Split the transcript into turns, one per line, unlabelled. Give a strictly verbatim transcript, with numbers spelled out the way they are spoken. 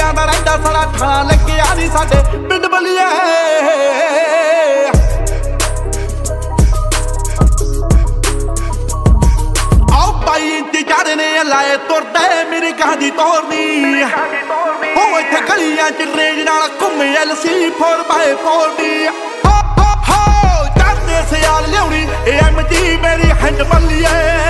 बलिया दा रहिंदा सारा थाना लग्गिया नी साडे पिंड बलिए आओ बाई इंच चाड़ने लाए तुरदे मेरी कहानी तोड़नी हो इत्थे गलियां च रेंज नाल घुम्मे L C four by four दी हो हो हो चढ़दे सियाल लियाउणी एम जी मेरी हैंड बलिए